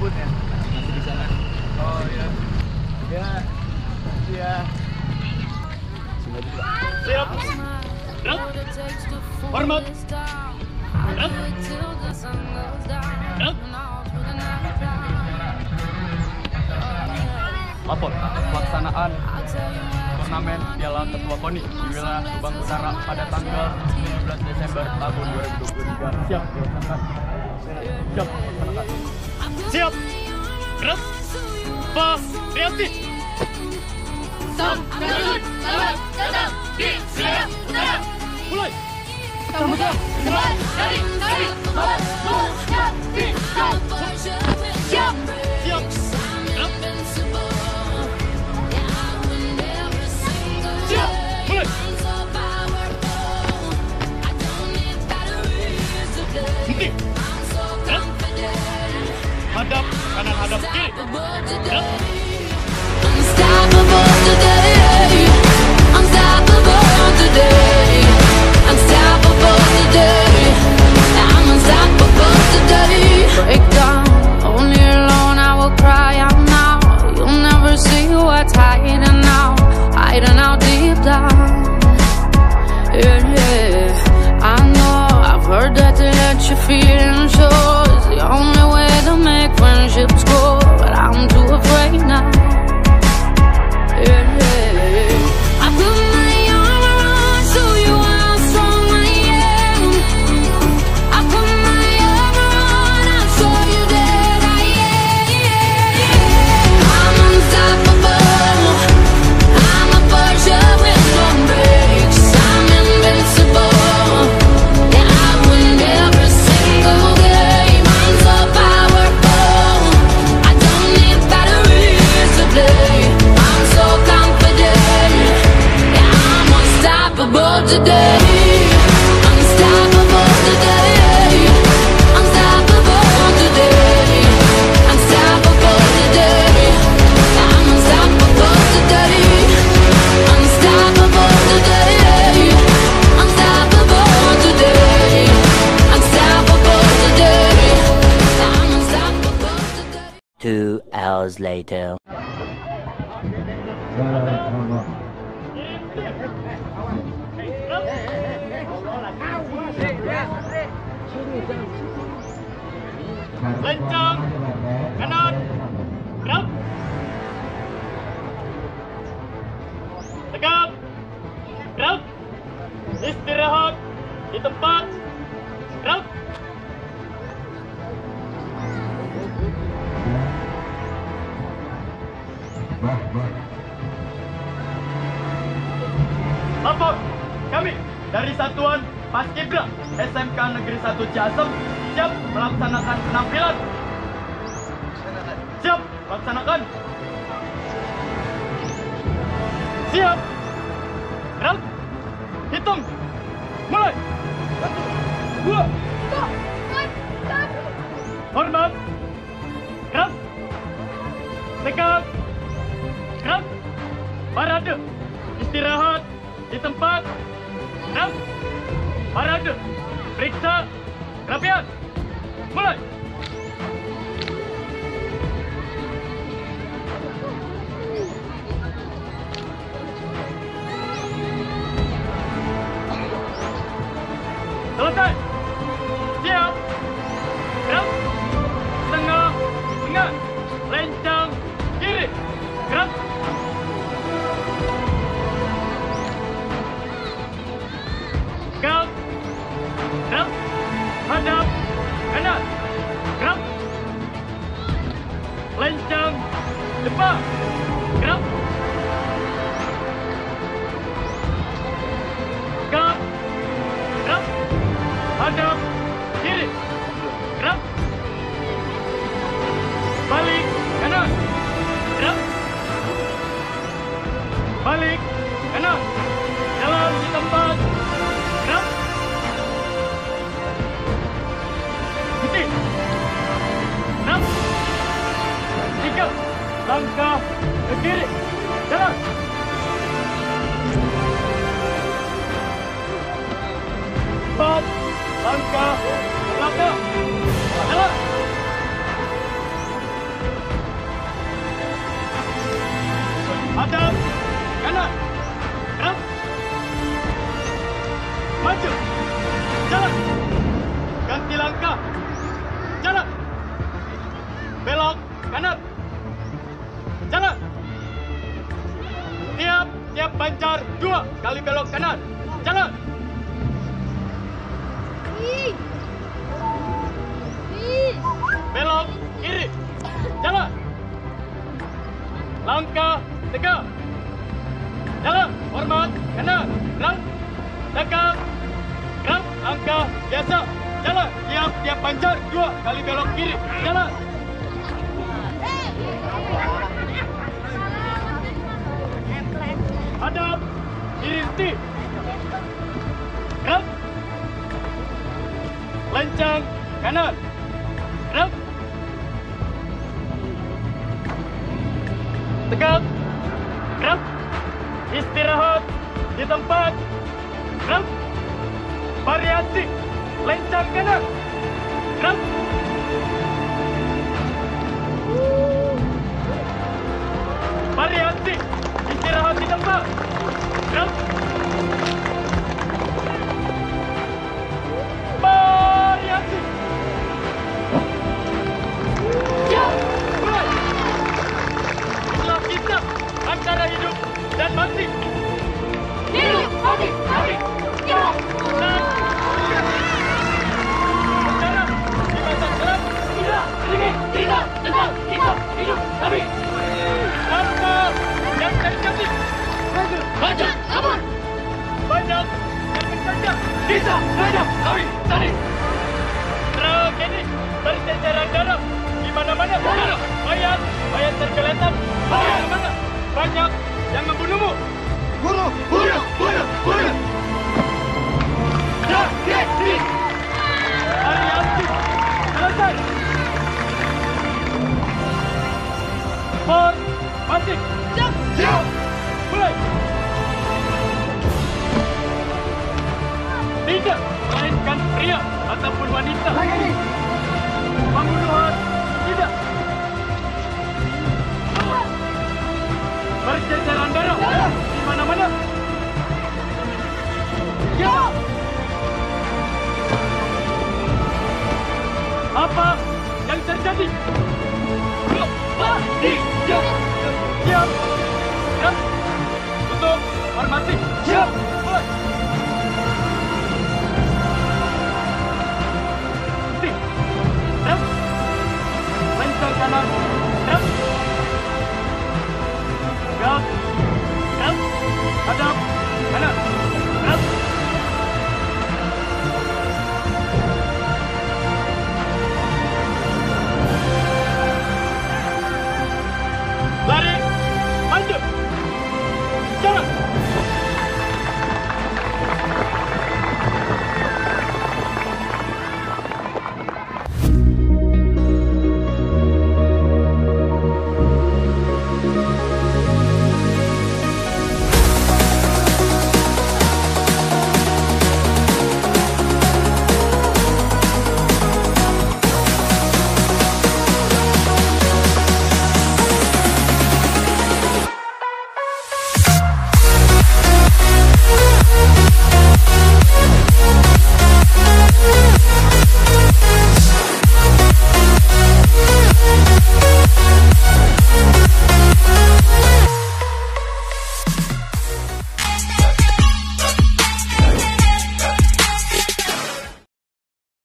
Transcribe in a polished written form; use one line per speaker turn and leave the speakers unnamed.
Tribun ya?
Masih di sana.
Oh iya. Ya. Iya.
Sini aja juga.
Siap. Gerak. Hormat. Gerak. Gerak.
Lapor pelaksanaan turnamen Piala Ketua KONI di wilayah Subang Utara pada tanggal 17 Desember tahun 2023. Siap dilaksanakan. Siap dilaksanakan.
Siap. Gerak. Pak Riyati.
Stop, Garut, Selamat datang di wilayah utara.
Mulai.
Sambut keluar dari kami. Selamat siap, siap, siap.
Siap. Gerak. Siap. Mulai. Henti. Gerak. Hadap kanan, hadap kiri. Gerak.
Unstoppable today. Unstoppable today. Unstoppable today. I'm unstoppable today. Break down, only alone I will cry out now. You'll never see what's hiding out deep down. Yeah, yeah. I know I've heard that to let your feelings show is the only way to make friendships grow, but I'm too afraid now. I put my arm around, show you how strong I am. I put my arm around, I'll show you that I am. I'm unstoppable. I'm a Porsche with no brakes. I'm invincible. Yeah, I win every single game. I'm so powerful. I don't need batteries to play. I'm so confident. Yeah, I'm unstoppable today. Unstoppable today. Unstoppable today. Unstoppable today. I'm unstoppable today. Unstoppable today. Unstoppable today. Unstoppable today. I'm unstoppable today.
2 hours later.
Lencang kanan. Gerak. Tegak. Gerak. Istirahat di tempat. Gerak. Lapor, kami dari Satuan Paskibra SMK Negeri 1 Ciasem siap melaksanakan penampilan. Siap laksanakan. Siap. Gerak. Hitung. Mulai. 1, 2. Hormat. Gerak. Tegak. Gerak. Parade. Istirahat di tempat. Gerak. Parade. Periksa kerapian. Mulai. Selesai. Siap. Gerak. Tengah. Tengah. Lencang. Kiri. Gerak. Gerak. Gerak. Hadap. Kanan. Gerak. Lencang. Depan. Gerak. Gerak. Gerak. Hadap. Kiri. Gerak. Balik. Kanan. Gerak. Balik. Kanan. Jalan di tempat. Gerak. Henti. Gerak. 3 langkah ke kiri. Jalan. 4 langkah ke belakang. Jalan. Hadap. Kanan. Gerak. Maju. Jalan. Ganti langkah. Jalan. Belok kanan. Jalan. Tiap pancar 2 kali belok kanan. Jalan. Belok kiri. Jalan. Langkah tegak. Jalan. Hormat kanan. Gerak. Tegak. Gerak. Langkah biasa. Jalan. Tiap pancar 2 kali belok kiri. Jalan. Hadap. Kiri henti. Gerak. Lencang kanan. Gerak. Tegak. Gerak. Istirahat di tempat. Gerak. Variasi. Lencang kanan. Gerak. Variasi. Istirahat di tempat. Gerak. Variasi. Mulai. Itulah kisah antara hidup dan mati.
Hidup, mati, mati. Hidup.
Dan sekarang di masa gelap
Tidak, tidak, tetap kita hidup kami.
apa yang terjadi?
Baca, kabur.
Banyak yang mencaca.
Kita hadap kami tadi.
Tragedi berceceran darah di mana-mana. Mayat tergeletak di mana-mana. Banyak yang membunuhmu.
Bunuh. Tragedi.
Variasi selesai. Formasi.
Siap.
Mulai. Tidak melainkan pria ataupun wanita. Pembunuhan tidak. Berceceran darah di mana-mana. Ya. Apa yang terjadi? Siap. Tutup formasi.
Siap.